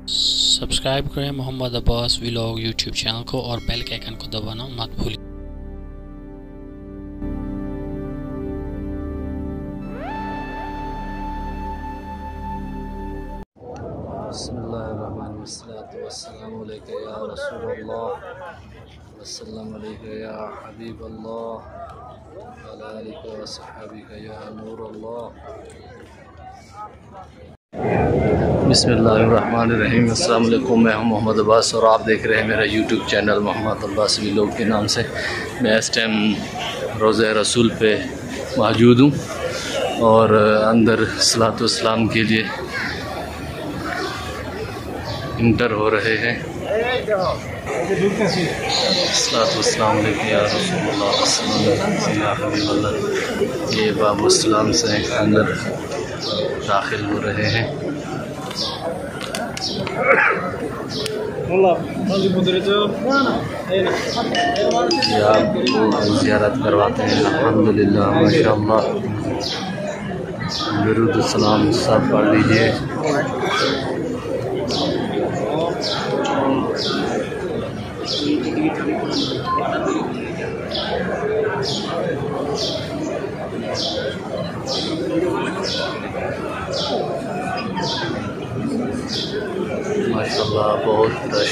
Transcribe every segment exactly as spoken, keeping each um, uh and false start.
Subscribe करें Mohammad Abbas vlog YouTube channel को और बेल के आइकन को दबाना मत भूलिए। बिस्मिल्लाहिर्रहमानिर्रहीम वस्सलातु अलैका या रसूलल्लाह वस्सलाम अलैका या हबीबल्लाह वअला आलिका व सहाबिका या नूरल्लाह। बिस्मिल्लाहिर्रहमानिर्रहीम। अस्सलाम वालेकुम। मैं हूं मोहम्मद अब्बास और आप देख रहे हैं मेरा YouTube channel Mohammad Abbas vlog के नाम से। मैं इस टाइम रोज़े रसूल पे मौजूद हूं और अंदर सलातो सलाम के लिए इंटर हो रहे हैं। सलाम ये बाबुस्सलाम से अंदर दाखिल हो रहे हैं। ये आपको ज़ियारत करवाते हैं। अल्हम्दुलिल्लाह माशाअल्लाह। दुरूद सलाम सब पढ़ लीजिए। माशाअल्लाह बहुत रश।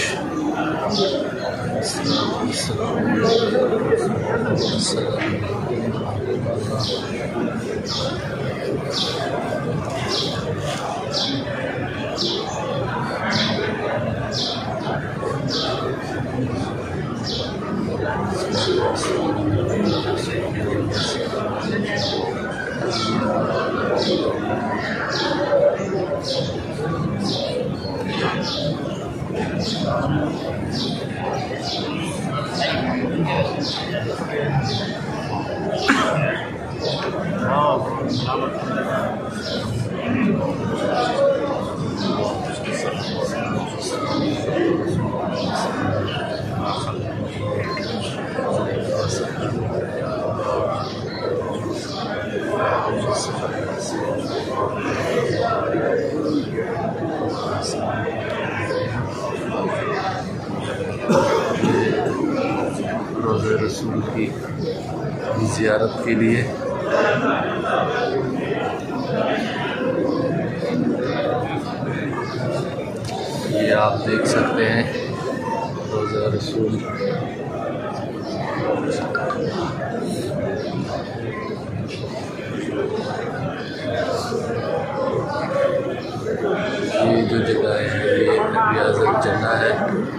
रोज़े रसूल की ज़ियारत के लिए ये आप देख सकते हैं रोज़े रसूल। ये जो जगह है ये रियाज़ुल जन्ना है।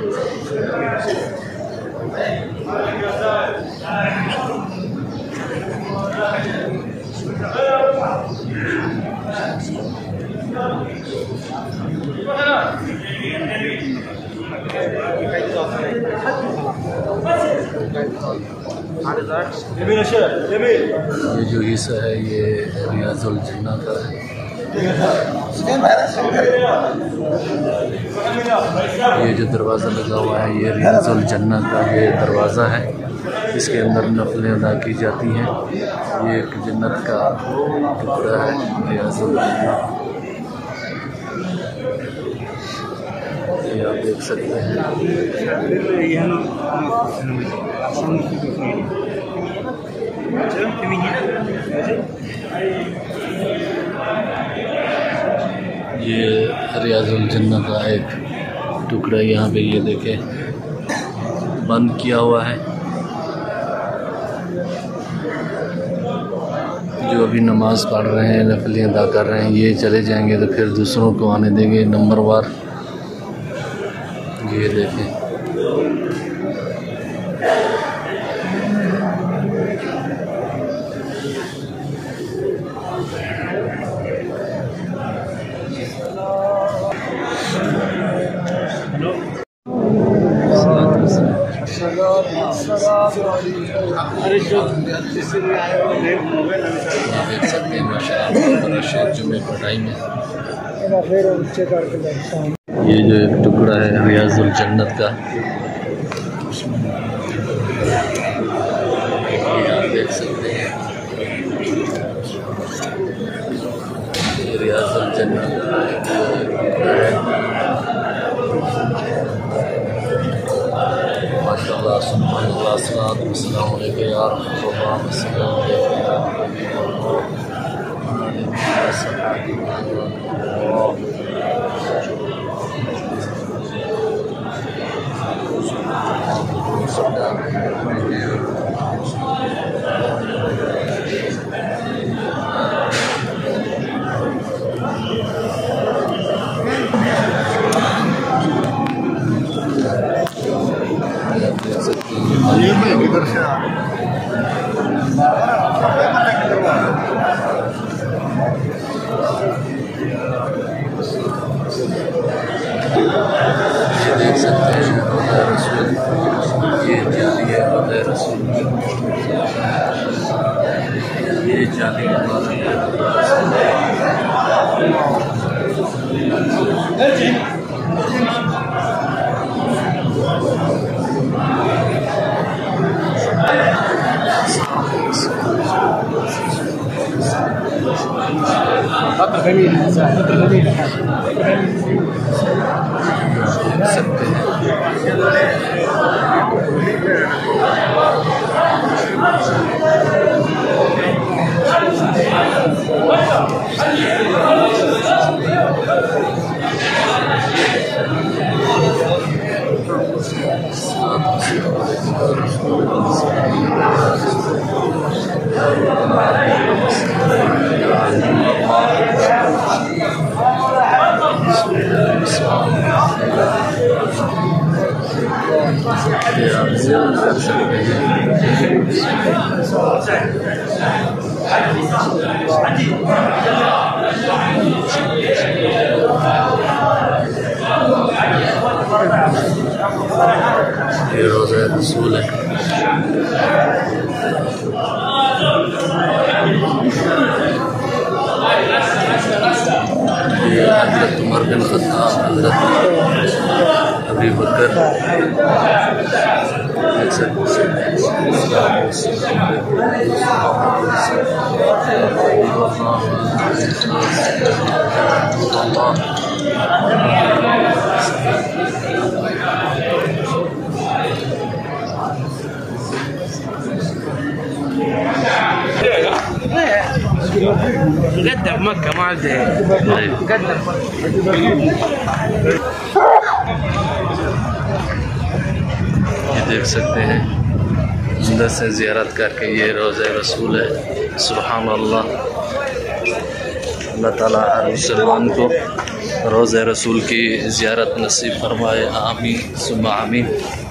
ये जो हिस्सा है ये रियाज़ुल जन्ना का है। ये जो दरवाज़ा लगा हुआ है ये रियाज़ुल जन्ना का ये दरवाज़ा है। इसके अंदर नफलें अदा की जाती हैं। ये एक जन्नत का टुकड़ा है रियाज़ुल जन्ना। ये आप देख सकते हैं। ये रियाज़ुल जन्ना का एक टुकड़ा यहाँ पे ये देखें बंद किया हुआ है। जो अभी नमाज़ पढ़ रहे हैं नफलें अदा कर रहे हैं ये चले जाएंगे तो फिर दूसरों को आने देंगे नंबरवार। ये देखें देख सकते हैं माशाअल्लाह जुम्मे पढ़ाई में ये जो एक टुकड़ा है रियाज़ुल जन्नत का। ये आप देख सकते हैं ये रियाज़ुल जन्नत का है। अस्सलाम वालेकुम या रहमतुल्लाह अस्सलाम ये मैं इधर से आ देख सकते हैं रसूल, ये जाली है रसूल, ये जाली خطر جميل خطر جميل देख सकते हैं। ये रोज़ा रसूल है। ये हज़रत उमर बिन खत्ताब, हज़रत अबू बकर, قدم مكة ما عاد قدم ये देख सकते हैं अंदर से ज़ियारत करके ये रोज़े रसूल है। सुभान अल्लाह, अल्लाह ताला हर मुसलमान को रोज़े रसूल की ज़ियारत नसीब फरमाए। आमीन सुम्मा आमीन।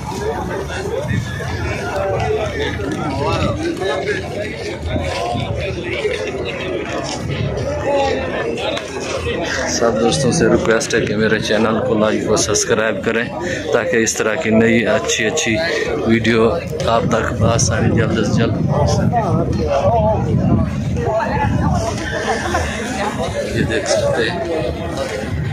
सब दोस्तों से रिक्वेस्ट है कि मेरे चैनल को लाइक और सब्सक्राइब करें ताकि इस तरह की नई अच्छी अच्छी वीडियो आप तक आसानी जल्द से जल्द पहुँच सके। ये देख सकते हैं